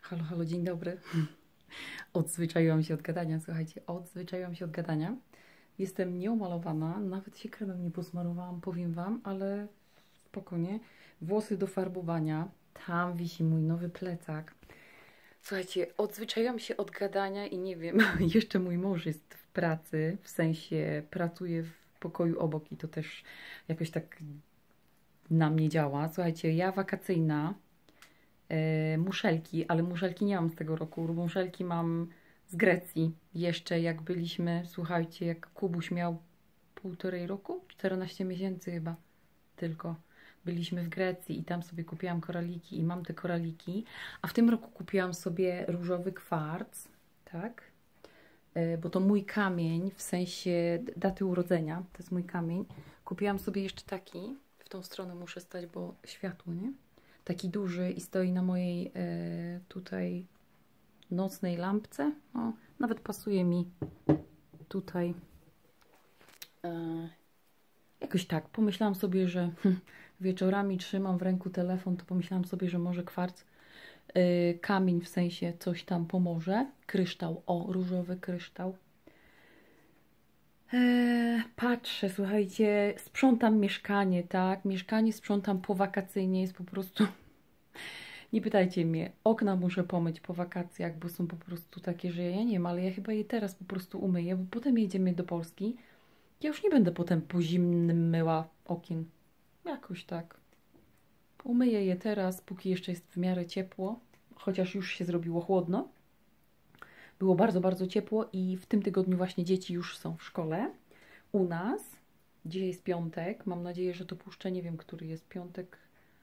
Halo, halo, dzień dobry. Odzwyczaiłam się od gadania, słuchajcie, odzwyczaiłam się od gadania. Jestem nieomalowana, nawet się kremem nie posmarowałam, powiem Wam, ale spokojnie. Włosy do farbowania, tam wisi mój nowy plecak. Słuchajcie, odzwyczaiłam się od gadania i nie wiem, jeszcze mój mąż jest w pracy, w sensie pracuje w pokoju obok i to też jakoś tak na mnie działa. Słuchajcie, ja wakacyjna, muszelki, ale muszelki nie mam z tego roku. Muszelki mam z Grecji. Jeszcze jak byliśmy, słuchajcie, jak Kubuś miał 1,5 roku, 14 miesięcy chyba tylko. Byliśmy w Grecji i tam sobie kupiłam koraliki i mam te koraliki. A w tym roku kupiłam sobie różowy kwarc, tak? Bo to mój kamień, w sensie daty urodzenia, to jest mój kamień. Kupiłam sobie jeszcze taki, w tą stronę muszę stać, bo światło, nie? Taki duży i stoi na mojej tutaj nocnej lampce. O, nawet pasuje mi tutaj. Jakoś tak. Pomyślałam sobie, że wieczorami trzymam w ręku telefon, to pomyślałam sobie, że może kwarc, kamień w sensie coś tam pomoże. Kryształ, o, różowy kryształ. Patrzę, słuchajcie, sprzątam mieszkanie, tak? Mieszkanie sprzątam po wakacyjnie, jest po prostu... Nie pytajcie mnie, okna muszę pomyć po wakacjach, bo są po prostu takie, że ja nie wiem, ale ja chyba je teraz po prostu umyję, bo potem jedziemy do Polski. Ja już nie będę potem po zimnym myła okien. Jakoś tak. Umyję je teraz, póki jeszcze jest w miarę ciepło, chociaż już się zrobiło chłodno. Było bardzo, bardzo ciepło i w tym tygodniu właśnie dzieci już są w szkole. U nas. Dzisiaj jest piątek. Mam nadzieję, że to puszczę. Nie wiem, który jest piątek.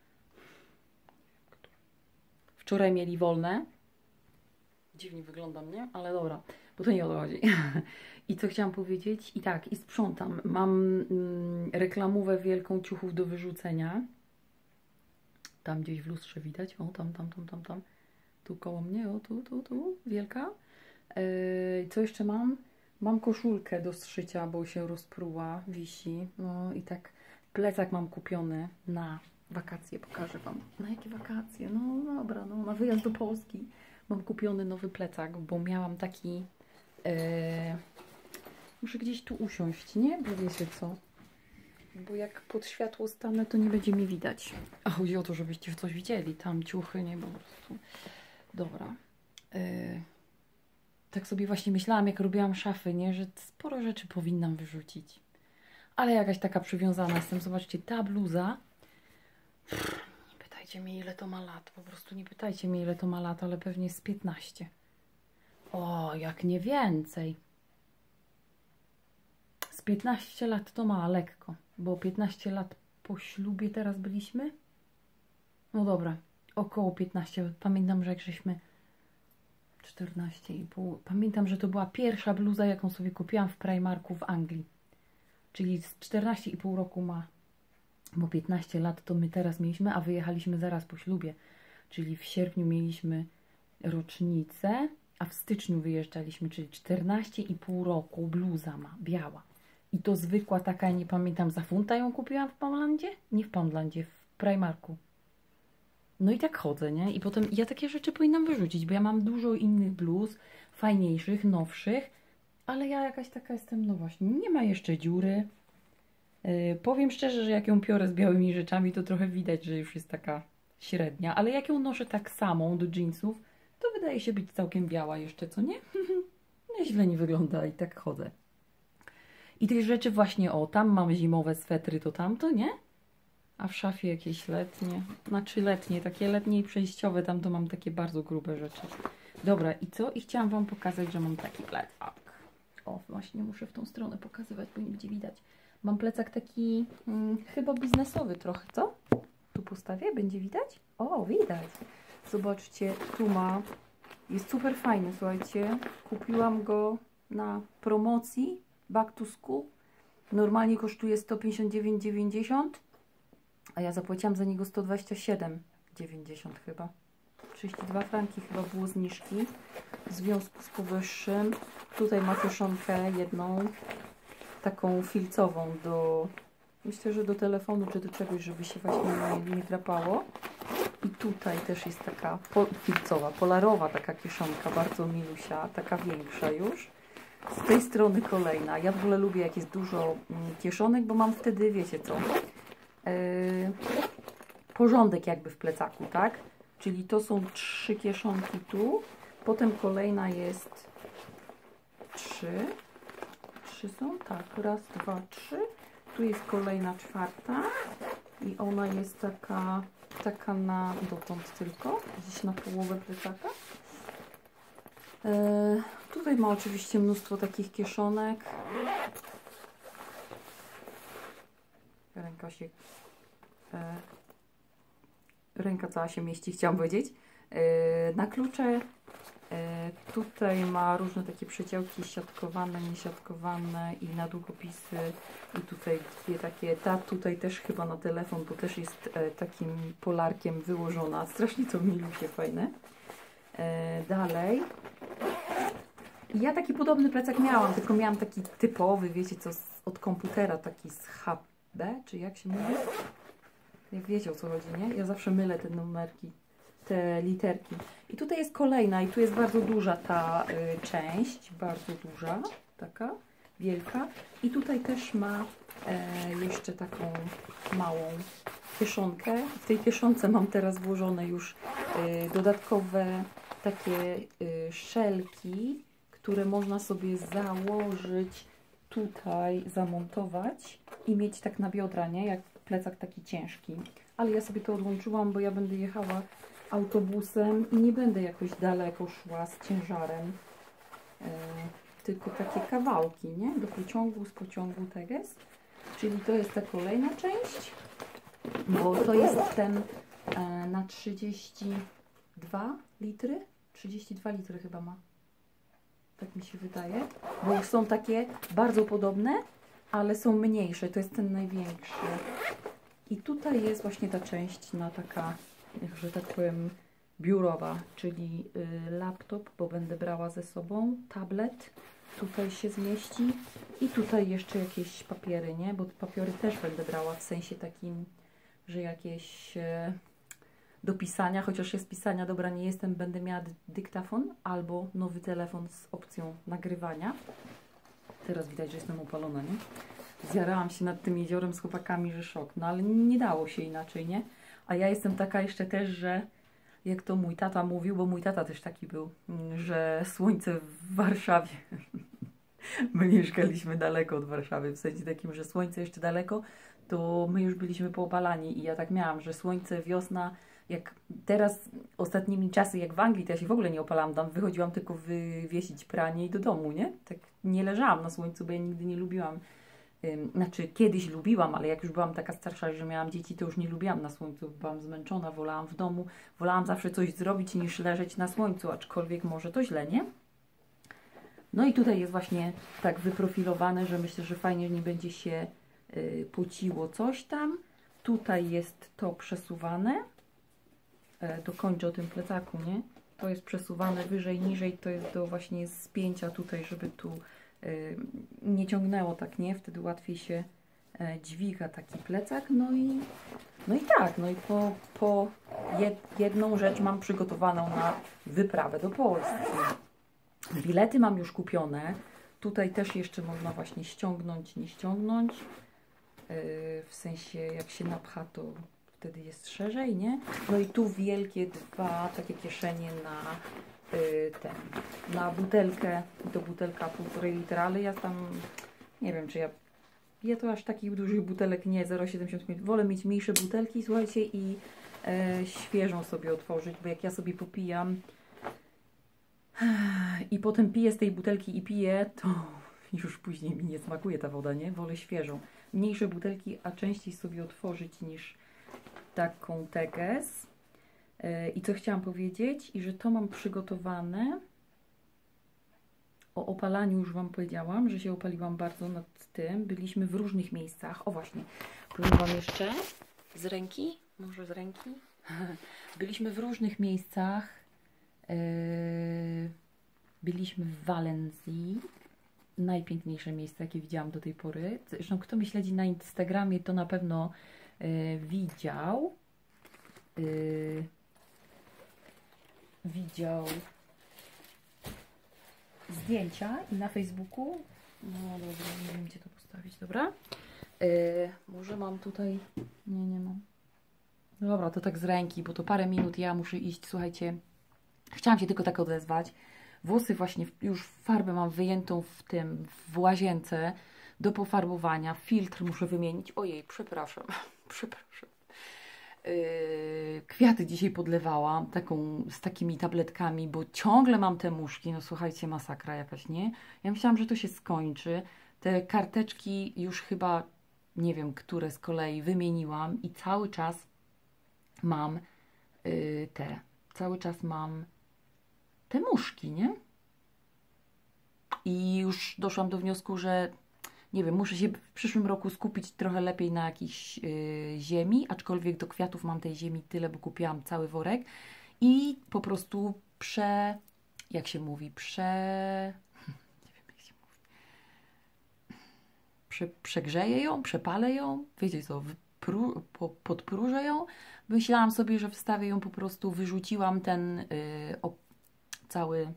Wczoraj mieli wolne. Dziwnie wyglądam, nie? Ale dobra, bo to nie o to chodzi. I co chciałam powiedzieć? I tak, i sprzątam. Mam reklamówę wielką ciuchów do wyrzucenia. Tam gdzieś w lustrze widać. O, tam. Tu koło mnie, o, tu. Wielka. Co jeszcze mam? Mam koszulkę do zszycia, bo się rozpruła, wisi. No i tak plecak mam kupiony na wakacje, pokażę Wam. Na jakie wakacje? No dobra, no na wyjazd do Polski. Mam kupiony nowy plecak, bo miałam taki... muszę gdzieś tu usiąść, nie? Bo wiecie co? Bo jak pod światło stanę, to nie będzie mi widać. A chodzi o to, żebyście w coś widzieli. Tam ciuchy, nie? Po prostu. Dobra. Tak sobie właśnie myślałam, jak robiłam szafy, nie? Że sporo rzeczy powinnam wyrzucić. Ale jakaś taka przywiązana jestem. Zobaczcie, ta bluza. Nie pytajcie mnie, ile to ma lat. Po prostu nie pytajcie mnie, ile to ma lat, ale pewnie z 15. O, jak nie więcej. Z 15 lat to ma lekko. Bo 15 lat po ślubie teraz byliśmy. No dobra, około 15. Pamiętam, że jak żeśmy... 14,5. Pamiętam, że to była pierwsza bluza, jaką sobie kupiłam w Primarku w Anglii. Czyli z 14,5 roku ma, bo 15 lat to my teraz mieliśmy, a wyjechaliśmy zaraz po ślubie. Czyli w sierpniu mieliśmy rocznicę, a w styczniu wyjeżdżaliśmy, czyli 14,5 roku bluza ma, biała. I to zwykła taka, nie pamiętam, za funta ją kupiłam w Poundlandzie? Nie w Poundlandzie, w Primarku. No i tak chodzę, nie? I potem ja takie rzeczy powinnam wyrzucić, bo ja mam dużo innych bluz, fajniejszych, nowszych, ale ja jakaś taka jestem, no właśnie, nie ma jeszcze dziury. Powiem szczerze, że jak ją piorę z białymi rzeczami, to trochę widać, że już jest taka średnia, ale jak ją noszę tak samą do jeansów, to wydaje się być całkiem biała jeszcze, co nie? Źle nie wygląda i tak chodzę. I tych rzeczy właśnie, o, tam mam zimowe swetry, to tamto, nie? A w szafie jakieś letnie, znaczy letnie, takie letnie i przejściowe, tam to mam takie bardzo grube rzeczy. Dobra, i co? I chciałam Wam pokazać, że mam taki plecak. O, właśnie muszę w tą stronę pokazywać, bo nie będzie widać. Mam plecak taki chyba biznesowy trochę, co? Tu postawię, będzie widać? O, widać. Zobaczcie, tu ma, jest super fajny, słuchajcie. Kupiłam go na promocji Back to School. Normalnie kosztuje 159,90. A ja zapłaciłam za niego 127,90 chyba. 32 franki chyba było zniżki. W związku z powyższym tutaj ma kieszonkę jedną, taką filcową do, myślę, że do telefonu czy do czegoś, żeby się właśnie nie drapało. I tutaj też jest taka filcowa, polarowa taka kieszonka, bardzo milusia, taka większa już. Z tej strony kolejna. Ja w ogóle lubię, jak jest dużo kieszonek, bo mam wtedy, wiecie co, porządek jakby w plecaku, tak? Czyli to są 3 kieszonki tu, potem kolejna jest 3. 3 są? Tak, raz, 2, 3. Tu jest kolejna 4. I ona jest taka na dotąd tylko, gdzieś na połowę plecaka. Tutaj ma oczywiście mnóstwo takich kieszonek. Ręka cała się mieści, chciałam powiedzieć. Na klucze tutaj ma różne takie przeciągi siatkowane, niesiatkowane i na długopisy. I tutaj dwie takie, ta tutaj też chyba na telefon, bo też jest takim polarkiem wyłożona. Strasznie to milusie fajne. Dalej. Ja taki podobny plecak miałam, tylko miałam taki typowy, wiecie co, od komputera, taki z HB, czy jak się mówi? Jak wiecie o co chodzi, nie? Ja zawsze mylę te numerki, te literki. I tutaj jest kolejna i tu jest bardzo duża ta część, bardzo duża, taka wielka. I tutaj też ma jeszcze taką małą kieszonkę. W tej kieszonce mam teraz włożone już dodatkowe takie szelki, które można sobie założyć tutaj, zamontować i mieć tak na biodra, nie? Jak plecak taki ciężki. Ale ja sobie to odłączyłam, bo ja będę jechała autobusem i nie będę jakoś daleko szła z ciężarem. Tylko takie kawałki, nie? Do pociągu, z pociągu teges. Czyli to jest ta kolejna część, bo to jest ten na 32 litry. 32 litry chyba ma. Tak mi się wydaje. Bo są takie bardzo podobne, ale są mniejsze. To jest ten największy. I tutaj jest właśnie ta część na taka, że tak powiem, biurowa, czyli laptop, bo będę brała ze sobą, tablet. Tutaj się zmieści. I tutaj jeszcze jakieś papiery, nie? Bo papiery też będę brała w sensie takim, że jakieś do pisania, chociaż ja z pisania dobra nie jestem, będę miała dyktafon albo nowy telefon z opcją nagrywania. Teraz widać, że jestem opalona, nie? Zjarałam się nad tym jeziorem z chłopakami, że szok. No ale nie dało się inaczej, nie? A ja jestem taka jeszcze też, że jak to mój tata mówił, bo mój tata też taki był, że słońce w Warszawie. My mieszkaliśmy daleko od Warszawy, w sensie takim, że słońce jeszcze daleko, to my już byliśmy poopalani i ja tak miałam, że słońce, wiosna, jak teraz ostatnimi czasy, jak w Anglii, to ja się w ogóle nie opalałam, tam wychodziłam tylko wywiesić pranie i do domu, nie? Tak nie leżałam na słońcu, bo ja nigdy nie lubiłam, znaczy kiedyś lubiłam, ale jak już byłam taka starsza, że miałam dzieci, to już nie lubiłam na słońcu, byłam zmęczona, wolałam w domu, wolałam zawsze coś zrobić niż leżeć na słońcu, aczkolwiek może to źle, nie? No i tutaj jest właśnie tak wyprofilowane, że myślę, że fajnie nie będzie się pociło coś tam. Tutaj jest to przesuwane. Dokończę o tym plecaku, nie? To jest przesuwane wyżej, niżej, to jest do właśnie spięcia tutaj, żeby tu nie ciągnęło tak, nie? Wtedy łatwiej się dźwiga taki plecak. No i tak, no i po jedną rzecz mam przygotowaną na wyprawę do Polski. Bilety mam już kupione. Tutaj też jeszcze można właśnie ściągnąć, nie ściągnąć. W sensie jak się napcha, to wtedy jest szerzej, nie? No i tu wielkie dwa takie kieszenie na butelkę. To butelka 1,5 litra, ale ja tam nie wiem, czy ja to aż takich dużych butelek nie, 0,75. Wolę mieć mniejsze butelki, słuchajcie, i świeżą sobie otworzyć, bo jak ja sobie popijam i potem piję z tej butelki i piję, to już później mi nie smakuje ta woda, nie? Wolę świeżą. Mniejsze butelki, a częściej sobie otworzyć niż taką teges. I co chciałam powiedzieć? I że to mam przygotowane. O opalaniu już Wam powiedziałam, że się opaliłam bardzo nad tym. Byliśmy w różnych miejscach. O właśnie, powiem Wam jeszcze z ręki. Może z ręki? Byliśmy w różnych miejscach. Byliśmy w Walencji. Najpiękniejsze miejsce, jakie widziałam do tej pory. Zresztą kto mnie śledzi na Instagramie, to na pewno widział. widział zdjęcia i na Facebooku, no dobra, nie wiem gdzie to postawić, dobra, może mam tutaj, nie mam, dobra, to tak z ręki, bo to parę minut, ja muszę iść, słuchajcie, chciałam się tylko tak odezwać, włosy właśnie, już farbę mam wyjętą w łazience do pofarbowania, filtr muszę wymienić, ojej, przepraszam, przepraszam. Kwiaty dzisiaj podlewałam z takimi tabletkami, bo ciągle mam te muszki, no słuchajcie, masakra jakaś, nie? Ja myślałam, że to się skończy. Te karteczki już chyba, nie wiem, które z kolei wymieniłam i cały czas mam te muszki, nie? I już doszłam do wniosku, że nie wiem, muszę się w przyszłym roku skupić trochę lepiej na jakiejś ziemi, aczkolwiek do kwiatów mam tej ziemi tyle, bo kupiłam cały worek i po prostu jak się mówi, nie wiem jak się mówi, przegrzeję ją, przepalę ją, wiecie co, podpróżę ją. Myślałam sobie, że wstawię ją po prostu, wyrzuciłam ten cały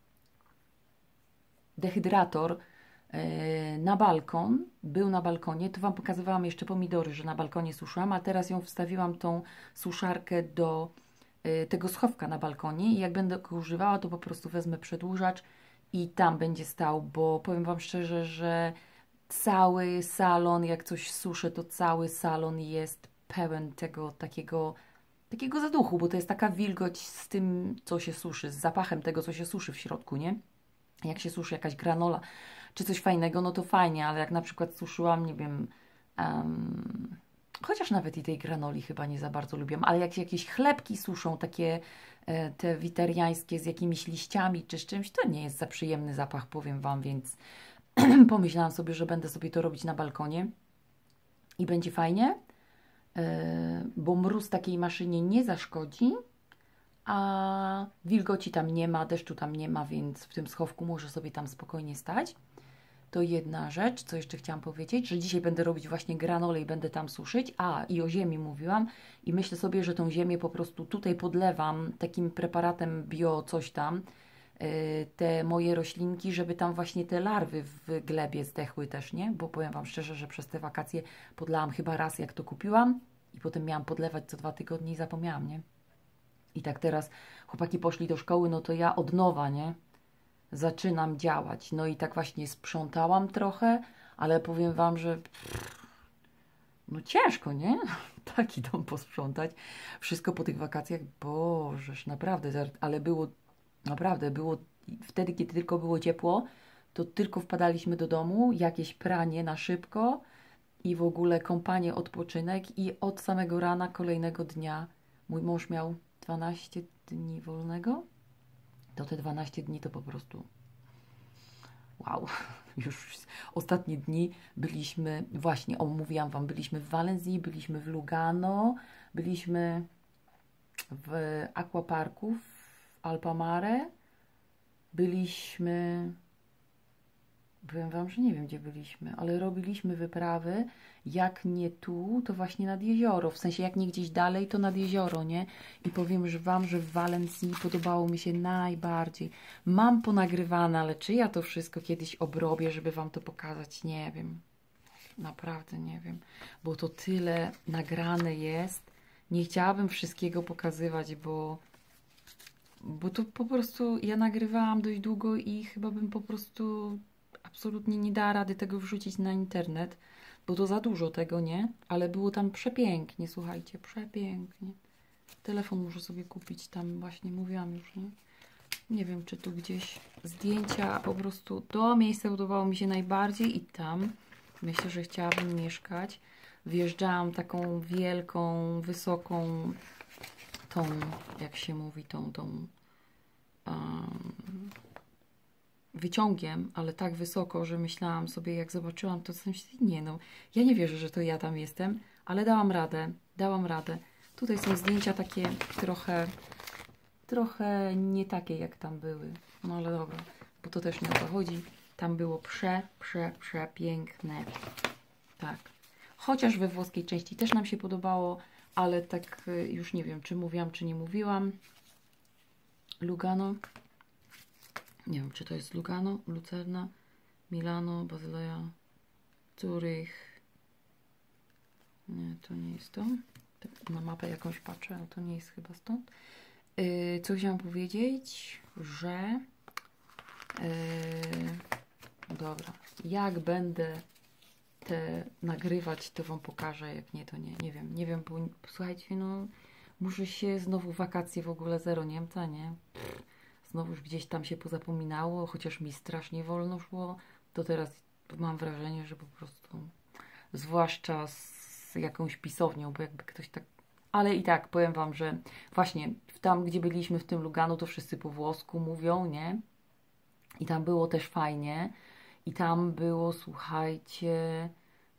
dehydrator na balkon, był na balkonie, to Wam pokazywałam jeszcze pomidory, że na balkonie suszyłam, a teraz ją wstawiłam tą suszarkę do tego schowka na balkonie i jak będę go używała, to po prostu wezmę przedłużacz i tam będzie stał, bo powiem Wam szczerze, że cały salon, jak coś suszę, to cały salon jest pełen tego takiego zaduchu, bo to jest taka wilgoć z tym, co się suszy, z zapachem tego, co się suszy w środku, nie? Jak się suszy jakaś granola, czy coś fajnego, no to fajnie, ale jak na przykład suszyłam, nie wiem, chociaż nawet i tej granoli chyba nie za bardzo lubię, ale jak się jakieś chlebki suszą, takie te witariańskie z jakimiś liściami czy z czymś, to nie jest za przyjemny zapach, powiem Wam, więc pomyślałam sobie, że będę sobie to robić na balkonie i będzie fajnie, bo mróz takiej maszynie nie zaszkodzi, a wilgoci tam nie ma, deszczu tam nie ma, więc w tym schowku może sobie tam spokojnie stać. To jedna rzecz, co jeszcze chciałam powiedzieć, że dzisiaj będę robić właśnie granolę i będę tam suszyć. A, i o ziemi mówiłam i myślę sobie, że tą ziemię po prostu tutaj podlewam takim preparatem bio coś tam, te moje roślinki, żeby tam właśnie te larwy w glebie zdechły też, nie? Bo powiem Wam szczerze, że przez te wakacje podlałam chyba raz, jak to kupiłam i potem miałam podlewać co 2 tygodnie i zapomniałam, nie? I tak teraz chłopaki poszli do szkoły, no to ja od nowa, nie? Zaczynam działać. No i tak właśnie sprzątałam trochę, ale powiem Wam, że no ciężko, nie? Taki dom posprzątać. Wszystko po tych wakacjach, bożeż, naprawdę, ale było wtedy, kiedy tylko było ciepło, to tylko wpadaliśmy do domu, jakieś pranie na szybko i w ogóle kąpanie, odpoczynek i od samego rana kolejnego dnia mój mąż miał 12 dni wolnego, to te 12 dni to po prostu wow, już ostatnie dni byliśmy, właśnie, mówiłam Wam, byliśmy w Walencji, byliśmy w Lugano, byliśmy w aquaparku w Alpamare, powiem Wam, że nie wiem gdzie byliśmy, ale robiliśmy wyprawy, jak nie tu, to właśnie nad jezioro, w sensie jak nie gdzieś dalej, to nad jezioro, nie? I powiem Wam, że w Walencji podobało mi się najbardziej. Mam ponagrywane, ale czy ja to wszystko kiedyś obrobię, żeby Wam to pokazać? Nie wiem. Naprawdę nie wiem, bo to tyle nagrane jest. Nie chciałabym wszystkiego pokazywać, bo to po prostu ja nagrywałam dość długo i chyba bym po prostu absolutnie nie dała rady tego wrzucić na internet, bo to za dużo tego, nie? Ale było tam przepięknie, słuchajcie, przepięknie. Telefon muszę sobie kupić, tam właśnie mówiłam już, nie? Nie wiem, czy tu gdzieś zdjęcia, a po prostu to miejsce podobało mi się najbardziej i tam myślę, że chciałabym mieszkać. Wjeżdżałam taką wielką, wysoką jak się mówi, wyciągiem, ale tak wysoko, że myślałam sobie, jak zobaczyłam, to coś, nie no, ja nie wierzę, że to ja tam jestem, ale dałam radę. Tutaj są zdjęcia takie trochę nie takie, jak tam były, no ale dobra, bo to też nie o to chodzi. Tam było przepiękne. Tak. Chociaż we włoskiej części też nam się podobało, ale tak już nie wiem, czy mówiłam, czy nie mówiłam. Lugano. Nie wiem, czy to jest Lugano, Lucerna, Milano, Bazyleja, Zurich. Nie, to nie jest to. Tak, na mapę jakąś patrzę, ale to nie jest chyba stąd. Co chciałam powiedzieć, że dobra, jak będę nagrywać, to wam pokażę, jak nie, to nie, nie wiem, bo słuchajcie, no muszę się znowu wakacje w ogóle zero Niemca, nie? Znowu już gdzieś tam się pozapominało, chociaż mi strasznie wolno szło, to teraz mam wrażenie, że po prostu, zwłaszcza z jakąś pisownią, bo jakby ktoś tak, ale i tak powiem wam, że właśnie tam, gdzie byliśmy w tym Lugano, to wszyscy po włosku mówią, nie? I tam było też fajnie. I tam było, słuchajcie,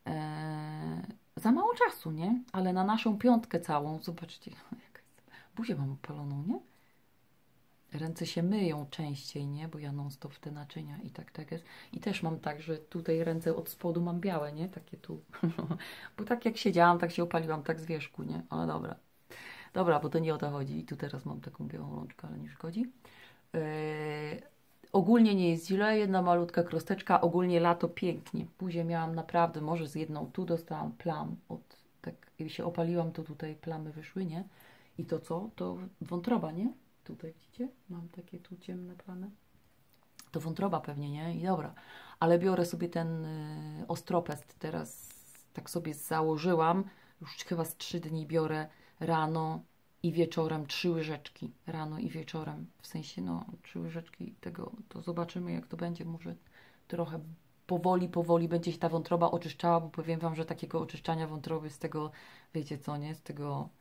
za mało czasu, nie? Ale na naszą piątkę całą, zobaczcie, buzię mam opaloną, nie? Ręce się myją częściej, nie? Bo ja non stop w te naczynia i tak jest. I też mam tak, że tutaj ręce od spodu mam białe, nie? Takie tu. Bo tak jak siedziałam, tak się opaliłam, tak z wierzchu, nie? Ale dobra. Dobra, bo to nie o to chodzi. I tu teraz mam taką białą rączkę, ale nie szkodzi. Ogólnie nie jest źle, jedna malutka krosteczka, ogólnie lato pięknie. Buzię miałam naprawdę, może z jedną, tu dostałam plam, tak jak się opaliłam, to tutaj plamy wyszły, nie? I to co? To wątroba, nie? Tutaj widzicie? Mam takie tu ciemne plamy. To wątroba pewnie, nie? I dobra. Ale biorę sobie ten Ostropest teraz, tak sobie założyłam, już chyba z 3 dni biorę rano i wieczorem 3 łyżeczki, rano i wieczorem, w sensie no 3 łyżeczki tego, to zobaczymy jak to będzie, może trochę powoli będzie się ta wątroba oczyszczała, bo powiem wam, że takiego oczyszczania wątroby z tego, wiecie co, nie, z tego,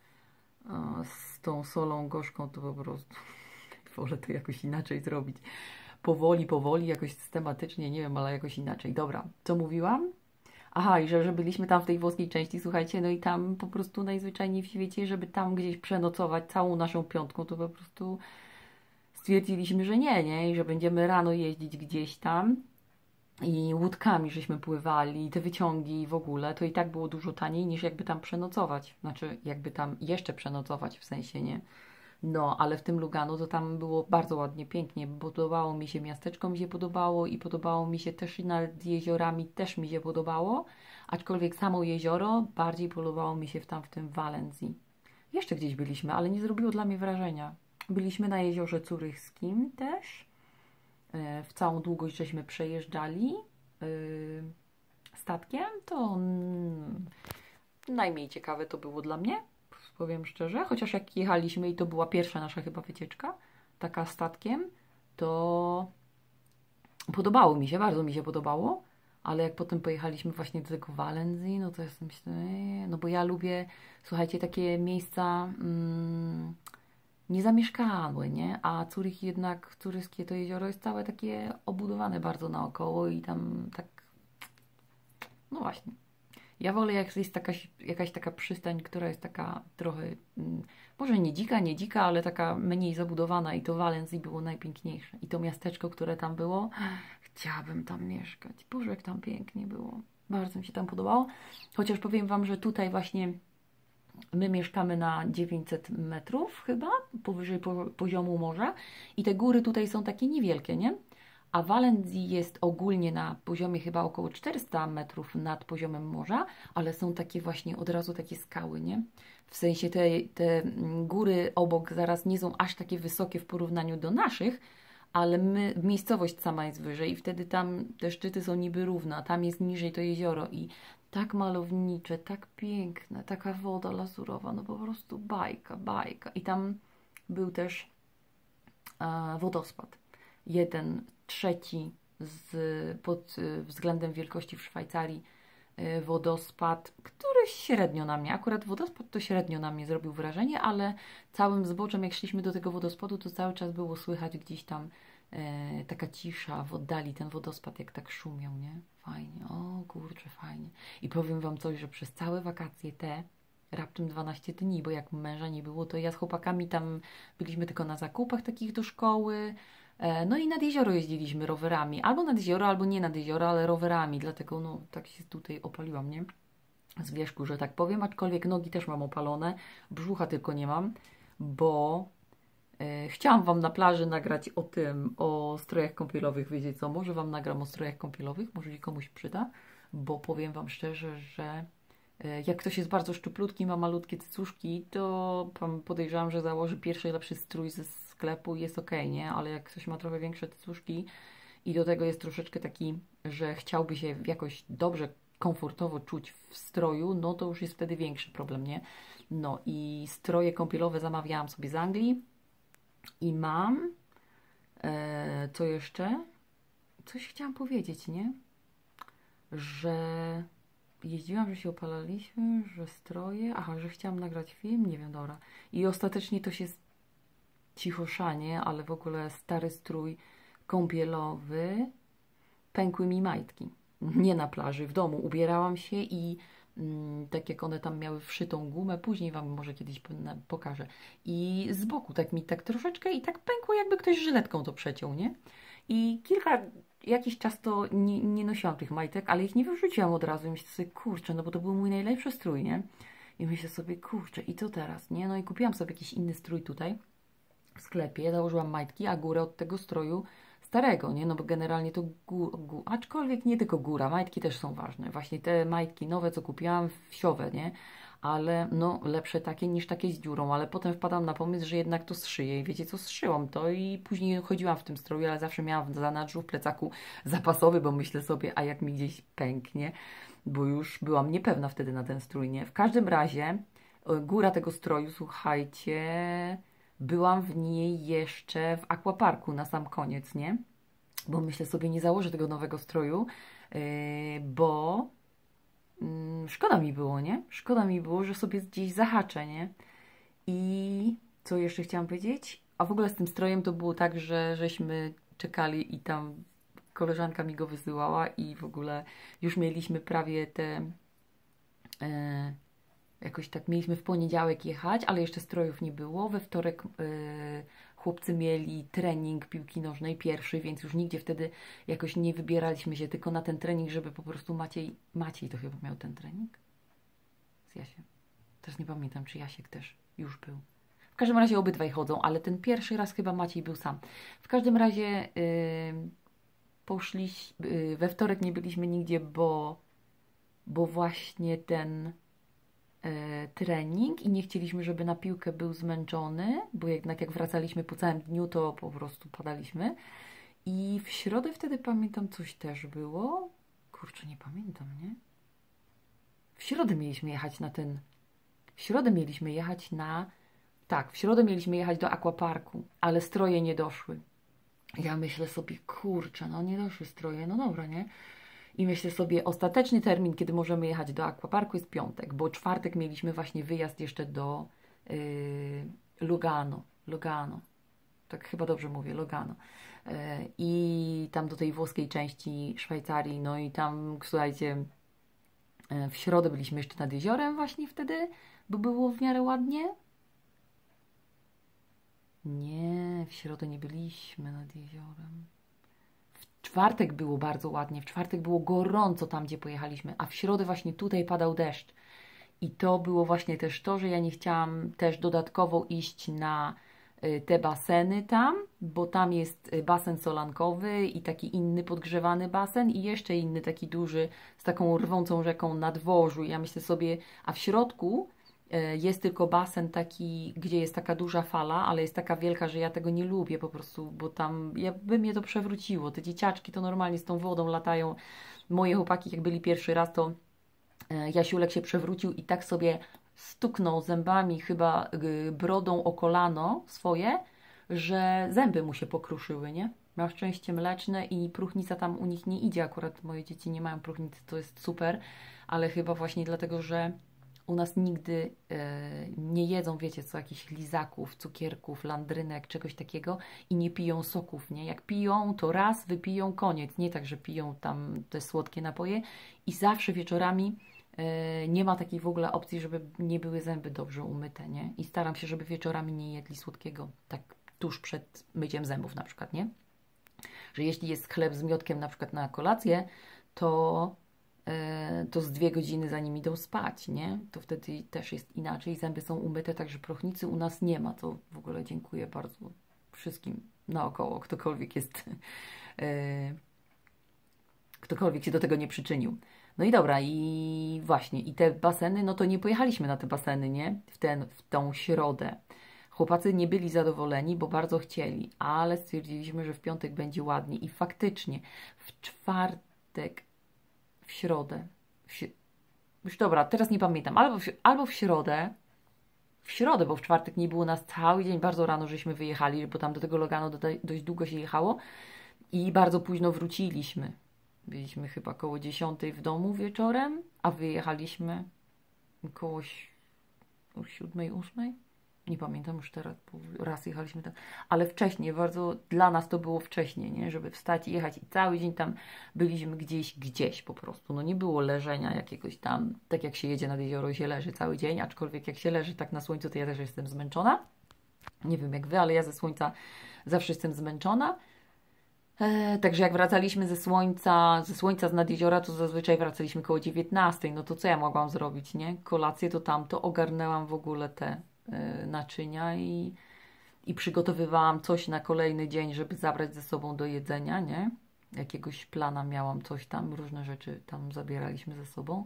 z tą solą gorzką to po prostu wolę to jakoś inaczej zrobić, powoli, jakoś systematycznie, nie wiem, ale jakoś inaczej. Dobra, co mówiłam? Aha, i że byliśmy tam w tej włoskiej części, słuchajcie, no i tam po prostu najzwyczajniej w świecie, żeby tam gdzieś przenocować całą naszą piątką, to po prostu stwierdziliśmy, że nie, i że będziemy rano jeździć gdzieś tam i łódkami żeśmy pływali, i te wyciągi i w ogóle, to i tak było dużo taniej niż jakby tam przenocować, znaczy jakby tam jeszcze przenocować, w sensie, nie? No, ale w tym Lugano to tam było bardzo ładnie, pięknie. Podobało mi się, miasteczko mi się podobało i podobało mi się też i nad jeziorami też mi się podobało. Aczkolwiek samo jezioro bardziej podobało mi się w tym Walencji. Jeszcze gdzieś byliśmy, ale nie zrobiło dla mnie wrażenia. Byliśmy na jeziorze Curychskim też. W całą długość żeśmy przejeżdżali statkiem. To najmniej ciekawe to było dla mnie. Powiem szczerze, chociaż jak jechaliśmy i to była pierwsza nasza chyba wycieczka, taka statkiem, to podobało mi się, bardzo mi się podobało, ale jak potem pojechaliśmy właśnie do tego Walencji, no to ja sobie myślę, no bo ja lubię, słuchajcie, takie miejsca niezamieszkałe, nie? A Zurich jednak, Curyskie to jezioro jest całe takie obudowane bardzo naokoło i tam tak, no właśnie. Ja wolę, jak jest jakaś taka przystań, która jest taka trochę, może nie dzika, ale taka mniej zabudowana i to Walencji było najpiękniejsze. I to miasteczko, które tam było, chciałabym tam mieszkać. Boże, jak tam pięknie było. Bardzo mi się tam podobało. Chociaż powiem wam, że tutaj właśnie my mieszkamy na 900 metrów chyba, powyżej poziomu morza i te góry tutaj są takie niewielkie, nie? A Walencji jest ogólnie na poziomie chyba około 400 metrów nad poziomem morza, ale są takie właśnie od razu takie skały, nie? W sensie te góry obok zaraz nie są aż takie wysokie w porównaniu do naszych, ale miejscowość sama jest wyżej i wtedy tam te szczyty są niby równe, a tam jest niżej to jezioro i tak malownicze, tak piękne, taka woda lazurowa, no po prostu bajka. I tam był też wodospad. 1/3 pod względem wielkości w Szwajcarii wodospad, który średnio na mnie, akurat wodospad to średnio na mnie zrobił wrażenie, ale całym zboczem jak szliśmy do tego wodospadu, to cały czas było słychać gdzieś tam taka cisza w oddali, ten wodospad jak tak szumiał, nie? Fajnie, o kurczę, fajnie. I powiem wam coś, że przez całe wakacje raptem 12 dni, bo jak męża nie było, to ja z chłopakami tam byliśmy tylko na zakupach takich do szkoły, no i nad jezioro jeździliśmy rowerami, albo nad jezioro, albo nie nad jezioro, ale rowerami, dlatego no tak się tutaj opaliłam, nie? z wierzchu, że tak powiem, aczkolwiek nogi też mam opalone, brzucha tylko nie mam, bo chciałam Wam na plaży nagrać o tym, o strojach kąpielowych. Wiecie co, może Wam nagram o strojach kąpielowych, może się komuś przyda, bo powiem Wam szczerze, że jak ktoś jest bardzo szczuplutki, ma malutkie cycuszki, to podejrzewam, że założy pierwszy lepszy strój ze sklepu i jest ok, nie? Ale jak ktoś ma trochę większe cycuszki i do tego jest troszeczkę taki, że chciałby się jakoś dobrze, komfortowo czuć w stroju, no to już jest wtedy większy problem, nie? No i stroje kąpielowe zamawiałam sobie z Anglii i mam, co jeszcze? Coś chciałam powiedzieć, nie? Że jeździłam, że się opalaliśmy, że stroje, aha, że chciałam nagrać film, nie wiem, dobra. I ostatecznie to się cichoszanie, ale w ogóle stary strój kąpielowy, pękły mi majtki. Nie na plaży, w domu. Ubierałam się i tak jak one tam miały wszytą gumę, później Wam może kiedyś pokażę. I z boku tak mi tak troszeczkę i tak pękło, jakby ktoś żyletką to przeciął, nie? I jakiś czas to nie nosiłam tych majtek, ale ich nie wyrzuciłam od razu. I myślę sobie, kurczę, no bo to był mój najlepszy strój, nie? I myślę sobie, kurczę, i co teraz, nie? No i kupiłam sobie jakiś inny strój tutaj w sklepie, założyłam majtki, a górę od tego stroju starego, nie? No bo generalnie to aczkolwiek nie tylko góra, majtki też są ważne. Właśnie te majtki nowe, co kupiłam, wsiowe, nie? Ale no lepsze takie niż takie z dziurą, ale potem wpadłam na pomysł, że jednak to zszyję i wiecie co, zszyłam to i później chodziłam w tym stroju, ale zawsze miałam w zanadrzu, w plecaku zapasowy, bo myślę sobie, a jak mi gdzieś pęknie, bo już byłam niepewna wtedy na ten strój, nie? W każdym razie góra tego stroju, słuchajcie, byłam w niej jeszcze w aquaparku na sam koniec, nie? Bo myślę sobie, nie założę tego nowego stroju, bo szkoda mi było, nie? Szkoda mi było, że sobie gdzieś zahaczę, nie? I co jeszcze chciałam powiedzieć? A w ogóle z tym strojem to było tak, że żeśmy czekali i tam koleżanka mi go wysyłała i w ogóle już mieliśmy prawie te... jakoś tak mieliśmy w poniedziałek jechać, ale jeszcze strojów nie było. We wtorek chłopcy mieli trening piłki nożnej pierwszy, więc już nigdzie wtedy jakoś nie wybieraliśmy się tylko na ten trening, żeby po prostu Maciej to chyba miał ten trening z Jasiem. Teraz nie pamiętam, czy Jasiek też już był. W każdym razie obydwaj chodzą, ale ten pierwszy raz chyba Maciej był sam. W każdym razie poszliśmy, we wtorek nie byliśmy nigdzie, bo właśnie ten trening i nie chcieliśmy, żeby na piłkę był zmęczony, bo jednak jak wracaliśmy po całym dniu, to po prostu padaliśmy. I w środę wtedy pamiętam, coś też było. Kurczę, nie pamiętam, nie? W środę mieliśmy jechać na ten... W środę mieliśmy jechać na... Tak, w środę mieliśmy jechać do aquaparku, ale stroje nie doszły. Ja myślę sobie, kurczę, no nie doszły stroje, no dobra, nie? I myślę sobie, ostateczny termin, kiedy możemy jechać do aquaparku jest piątek, bo czwartek mieliśmy właśnie wyjazd jeszcze do Lugano. Lugano. Tak chyba dobrze mówię, Lugano. I tam do tej włoskiej części Szwajcarii. No i tam, słuchajcie, w środę byliśmy jeszcze nad jeziorem właśnie wtedy, bo było w miarę ładnie. Nie, w środę nie byliśmy nad jeziorem. W czwartek było bardzo ładnie, w czwartek było gorąco tam, gdzie pojechaliśmy, a w środę właśnie tutaj padał deszcz. I to było właśnie też to, że ja nie chciałam też dodatkowo iść na te baseny tam, bo tam jest basen solankowy i taki inny podgrzewany basen i jeszcze inny taki duży z taką rwącą rzeką na dworzu. I ja myślę sobie, a w środku jest tylko basen taki, gdzie jest taka duża fala, ale jest taka wielka, że ja tego nie lubię po prostu, bo tam by mnie to przewróciło. Te dzieciaczki to normalnie z tą wodą latają. Moje chłopaki jak byli pierwszy raz, to Jasiulek się przewrócił i tak sobie stuknął zębami, chyba brodą o kolano swoje, że zęby mu się pokruszyły, nie? Miał szczęście mleczne i próchnica tam u nich nie idzie. Akurat moje dzieci nie mają próchnicy, to jest super, ale chyba właśnie dlatego, że u nas nigdy nie jedzą, wiecie co, jakichś lizaków, cukierków, landrynek, czegoś takiego i nie piją soków, nie? Jak piją, to raz wypiją, koniec. Nie tak, że piją tam te słodkie napoje i zawsze wieczorami nie ma takiej w ogóle opcji, żeby nie były zęby dobrze umyte, nie? I staram się, żeby wieczorami nie jedli słodkiego, tak tuż przed myciem zębów na przykład, nie? Że jeśli jest chleb z miodkiem na przykład na kolację, to to z 2 godziny zanim idą spać, nie? To wtedy też jest inaczej. Zęby są umyte, także prochnicy u nas nie ma. To w ogóle dziękuję bardzo wszystkim naokoło, ktokolwiek jest, ktokolwiek się do tego nie przyczynił. No i dobra, i właśnie, i te baseny, no to nie pojechaliśmy na te baseny, nie? W tą środę. Chłopacy nie byli zadowoleni, bo bardzo chcieli, ale stwierdziliśmy, że w piątek będzie ładnie i faktycznie w czwartek, w środę, już dobra, teraz nie pamiętam, albo w środę, bo w czwartek nie było nas cały dzień, bardzo rano żeśmy wyjechali, bo tam do tego Logano dość długo się jechało i bardzo późno wróciliśmy. Byliśmy chyba koło 10 w domu wieczorem, a wyjechaliśmy koło 7, 8. Nie pamiętam już teraz, bo raz jechaliśmy tam, ale wcześniej, bardzo dla nas to było wcześniej, nie? Żeby wstać i jechać i cały dzień tam byliśmy gdzieś po prostu. No nie było leżenia jakiegoś tam, tak jak się jedzie nad jezioro, się leży cały dzień, aczkolwiek jak się leży tak na słońcu, to ja też jestem zmęczona. Nie wiem jak wy, ale ja ze słońca zawsze jestem zmęczona. Także jak wracaliśmy ze słońca z nad jeziora, to zazwyczaj wracaliśmy koło 19. No to co ja mogłam zrobić, nie? Kolację to tamto, ogarnęłam w ogóle te naczynia i przygotowywałam coś na kolejny dzień, żeby zabrać ze sobą do jedzenia, nie? Jakiegoś plana miałam, coś tam, różne rzeczy tam zabieraliśmy ze sobą.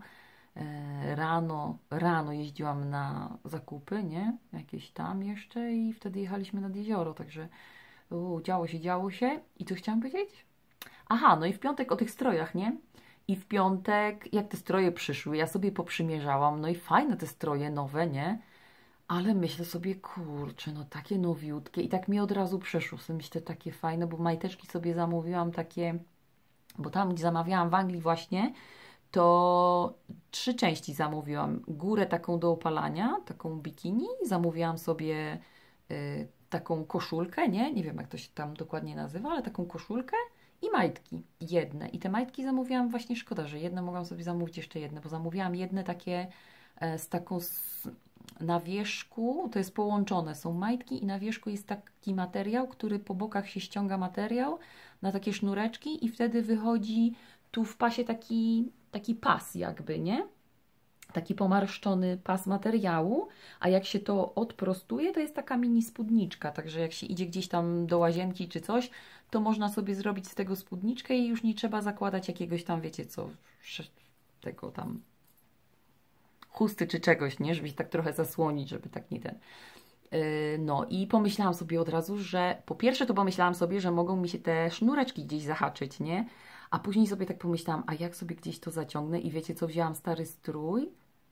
Rano jeździłam na zakupy, nie? Jakieś tam jeszcze i wtedy jechaliśmy nad jezioro, także działo się. I co chciałam powiedzieć? Aha, no i w piątek o tych strojach, nie? I w piątek, jak te stroje przyszły, ja sobie poprzymierzałam, no i fajne te stroje nowe, nie? Ale myślę sobie, kurczę, no takie nowiutkie i tak mi od razu przeszło. Sobie myślę, takie fajne, bo majteczki sobie zamówiłam takie, bo tam gdzie zamawiałam w Anglii właśnie, to 3 części zamówiłam. Górę taką do opalania, taką bikini, zamówiłam sobie taką koszulkę, nie wiem jak to się tam dokładnie nazywa, ale taką koszulkę i majtki jedne. I te majtki zamówiłam właśnie, szkoda, że jedne mogłam sobie zamówić jeszcze jedne, bo zamówiłam jedne takie z taką na wierzchu, to jest połączone, są majtki i na wierzchu jest taki materiał, który po bokach się ściąga materiał na takie sznureczki i wtedy wychodzi tu w pasie taki pas jakby, nie? Taki pomarszczony pas materiału, a jak się to odprostuje, to jest taka mini spódniczka, także jak się idzie gdzieś tam do łazienki czy coś, to można sobie zrobić z tego spódniczkę i już nie trzeba zakładać jakiegoś tam, wiecie co, tego tam chusty czy czegoś, nie? Żeby się tak trochę zasłonić, żeby tak nie ten. No i pomyślałam sobie od razu, że po pierwsze to pomyślałam sobie, że mogą mi się te sznureczki gdzieś zahaczyć, nie? A później sobie tak pomyślałam, a jak sobie gdzieś to zaciągnę i wiecie co, wzięłam stary strój,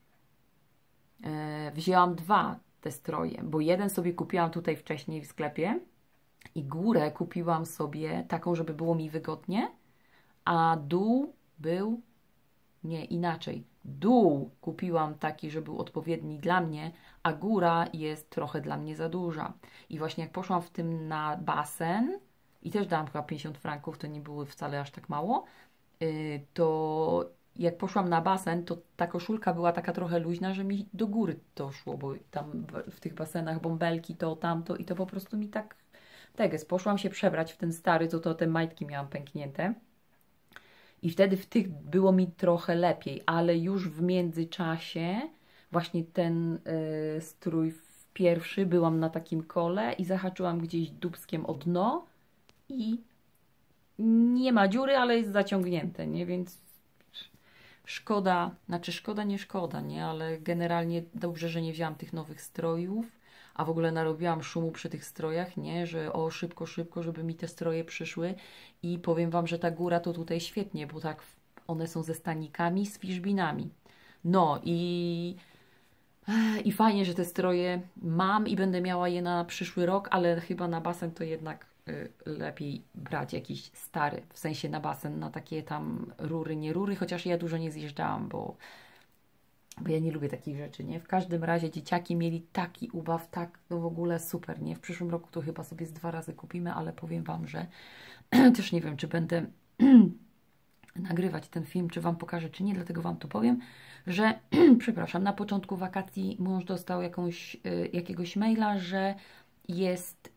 wzięłam 2 te stroje, bo jeden sobie kupiłam tutaj wcześniej w sklepie i górę kupiłam sobie taką, żeby było mi wygodnie, a dół był, nie, inaczej, dół kupiłam taki, że był odpowiedni dla mnie, a góra jest trochę dla mnie za duża. I właśnie jak poszłam w tym na basen i też dałam chyba 50 franków, to nie było wcale aż tak mało, to jak poszłam na basen, to ta koszulka była taka trochę luźna, że mi do góry to szło, bo tam w tych basenach bąbelki, to tamto i to po prostu mi tak teges. Poszłam się przebrać w ten stary, to te majtki miałam pęknięte. I wtedy w tych było mi trochę lepiej, ale już w międzyczasie właśnie ten strój pierwszy byłam na takim kole i zahaczyłam gdzieś dupskiem o dno i nie ma dziury, ale jest zaciągnięte, nie? Więc szkoda, znaczy szkoda, nie szkoda, nie? Ale generalnie dobrze, że nie wzięłam tych nowych strojów, a w ogóle narobiłam szumu przy tych strojach, nie? Że o szybko, żeby mi te stroje przyszły i powiem Wam, że ta góra to tutaj świetnie, bo tak one są ze stanikami, z fiszbinami. No i fajnie, że te stroje mam i będę miała je na przyszły rok, ale chyba na basen to jednak lepiej brać jakiś stary, w sensie na basen, na takie tam rury, nie rury, chociaż ja dużo nie zjeżdżałam, bo ja nie lubię takich rzeczy, nie? W każdym razie dzieciaki mieli taki ubaw, tak, no w ogóle super, nie? W przyszłym roku to chyba sobie z 2 razy kupimy, ale powiem Wam, że też nie wiem, czy będę nagrywać ten film, czy Wam pokażę, czy nie, dlatego Wam to powiem, że, przepraszam, na początku wakacji mąż dostał jakiegoś maila, że jest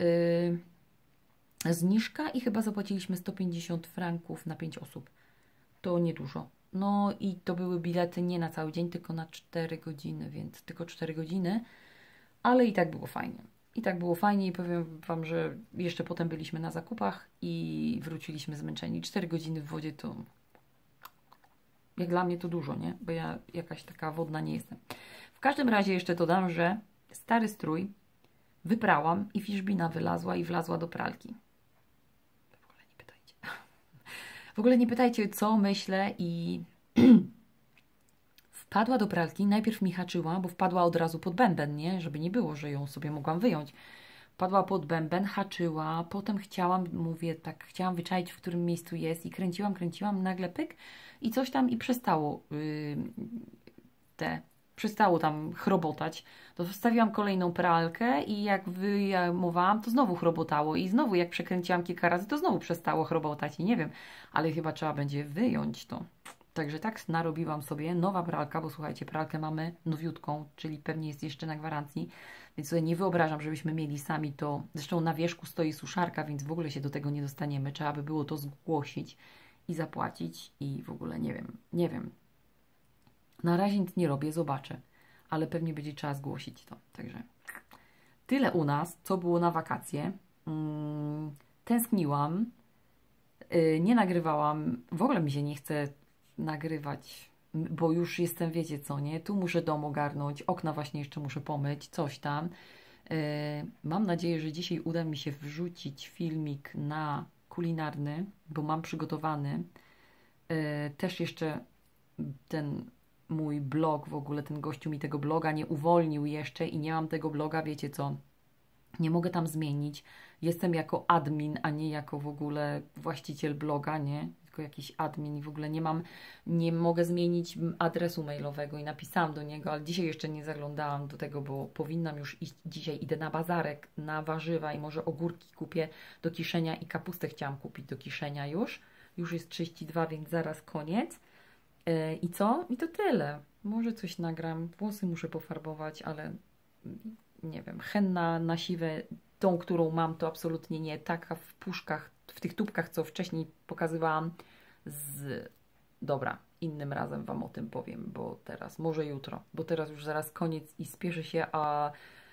zniżka i chyba zapłaciliśmy 150 franków na 5 osób. To niedużo. No i to były bilety nie na cały dzień, tylko na 4 godziny, więc tylko 4 godziny, ale i tak było fajnie. I tak było fajnie i powiem Wam, że jeszcze potem byliśmy na zakupach i wróciliśmy zmęczeni. 4 godziny w wodzie to jak dla mnie to dużo, nie? Bo ja jakaś taka wodna nie jestem. W każdym razie jeszcze dodam, że stary strój wyprałam i fiszbina wylazła i wlazła do pralki. W ogóle nie pytajcie. W ogóle nie pytajcie, co myślę i wpadła do pralki. Najpierw mi haczyła, bo wpadła od razu pod bęben, nie? Żeby nie było, że ją sobie mogłam wyjąć. Wpadła pod bęben, haczyła, potem chciałam wyczaić, w którym miejscu jest i kręciłam, nagle pyk i coś tam i przestało przestało tam chrobotać. To wstawiłam kolejną pralkę i jak wyjmowałam, to znowu chrobotało i znowu jak przekręciłam kilka razy, to znowu przestało chrobotać i nie wiem, ale chyba trzeba będzie wyjąć to. Także tak narobiłam sobie nowa pralka, bo słuchajcie, pralkę mamy nowiutką, czyli pewnie jest jeszcze na gwarancji, więc sobie nie wyobrażam, żebyśmy mieli sami to. Zresztą na wierzchu stoi suszarka, więc w ogóle się do tego nie dostaniemy. Trzeba by było to zgłosić i zapłacić i w ogóle nie wiem. Na razie nic nie robię, zobaczę, ale pewnie będzie trzeba zgłosić to. Także tyle u nas, co było na wakacje. Tęskniłam, nie nagrywałam, w ogóle mi się nie chce nagrywać, bo już jestem, wiecie co, nie? Tu muszę dom ogarnąć, okna właśnie jeszcze muszę pomyć, coś tam. Mam nadzieję, że dzisiaj uda mi się wrzucić filmik na kulinarny, bo mam przygotowany. Też jeszcze ten mój blog, w ogóle ten gościu mi tego bloga nie uwolnił jeszcze i nie mam tego bloga, wiecie co, nie mogę tam zmienić. Jestem jako admin, a nie jako w ogóle właściciel bloga, nie? Tylko jakiś admin i w ogóle nie mogę zmienić adresu mailowego i napisałam do niego, ale dzisiaj jeszcze nie zaglądałam do tego, bo powinnam już iść. Dzisiaj idę na bazarek, na warzywa i może ogórki kupię do kiszenia i kapustę chciałam kupić do kiszenia już. Już jest 32, więc zaraz koniec. I co? I to tyle. Może coś nagram. Włosy muszę pofarbować, ale nie wiem. Henna na siwe, tą, którą mam, to absolutnie nie. Taka w puszkach, w tych tubkach, co wcześniej pokazywałam. Dobra, innym razem Wam o tym powiem, bo teraz, może jutro, bo teraz już zaraz koniec i spieszę się, a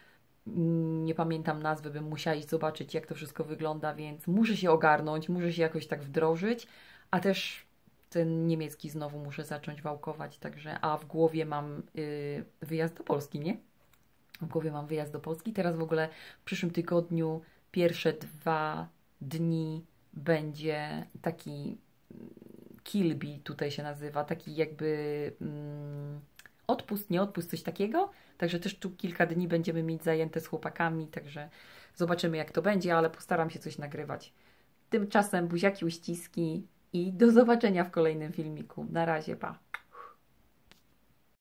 nie pamiętam nazwy, bym musiała iść zobaczyć, jak to wszystko wygląda, więc muszę się ogarnąć, muszę się jakoś tak wdrożyć, a też ten niemiecki znowu muszę zacząć wałkować, także, a w głowie mam wyjazd do Polski, nie? W głowie mam wyjazd do Polski. Teraz w ogóle w przyszłym tygodniu pierwsze 2 dni będzie taki kilbi, tutaj się nazywa, taki jakby odpust, nie odpust, coś takiego. Także też tu kilka dni będziemy mieć zajęte z chłopakami, także zobaczymy jak to będzie, ale postaram się coś nagrywać. Tymczasem buziaki, uściski i do zobaczenia w kolejnym filmiku. Na razie, pa!